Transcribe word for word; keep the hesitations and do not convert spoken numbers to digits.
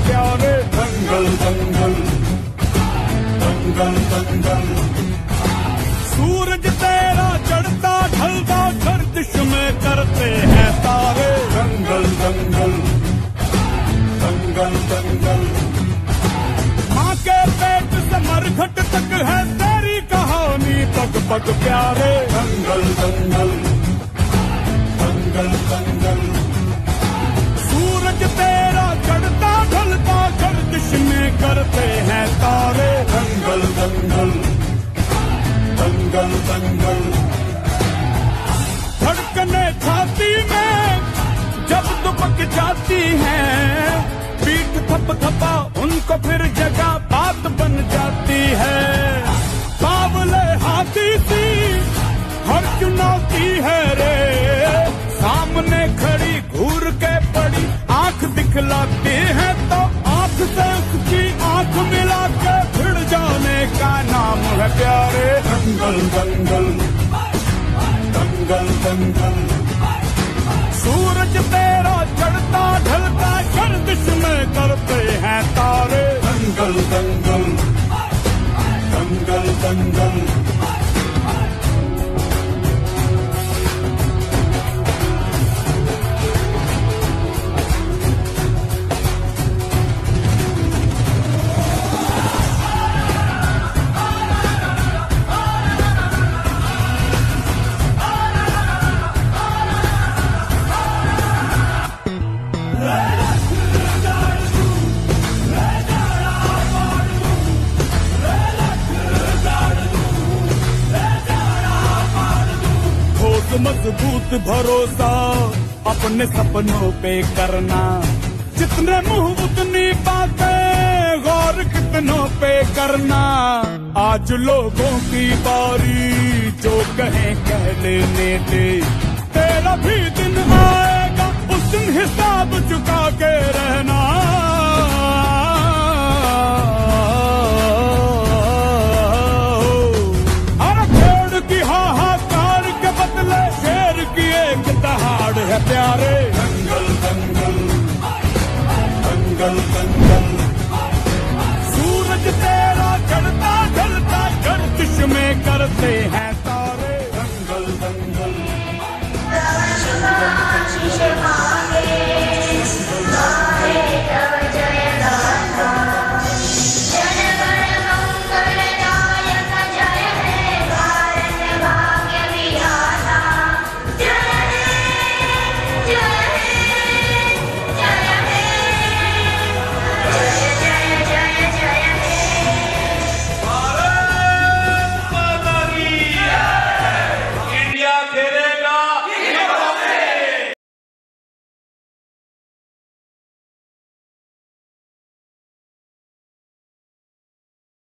प्यारे। दंगल दंगल दंगल दंगल, सूरज तेरा चढ़ता ढलता गर्दिश में करते हैं तारे। दंगल दंगल दंगल दंगल, माँ के पेट से मरघट तक है तेरी कहानी पग पग प्यारे। दंगल दंगल दंगल दंगल, सूरज तेरा चढ़ता ढलता गर्दिश में करते हैं तारे। दंगल दंगल दंगल दंगल, धड़कने छाती में जब दुबक जाती हैं, पीठ थप थपा उनको फिर जगह बात बन जाती है। बावले हाथी सी हर चुनौती है रे, सामने खड़ी घूर के पड़ी आंख दिखलाती है तो आंख से उसकी आंख मिला के भिड़ जाने का नाम है प्यारे। दंगल दंगल दंगल दंगल, सूरज तेरा चढ़ता ढलता गर्दिश में करते हैं तारे। दंगल दंगल दंगल दंगल, मजबूत भरोसा अपने सपनों पे करना, जितने मुंह उतनी बातें गौर कितनों पे करना। आज लोगों की बारी जो कहें कह लेने दे, तेरा भी दिन आएगा उस दिन हिसाब चुका के रहना।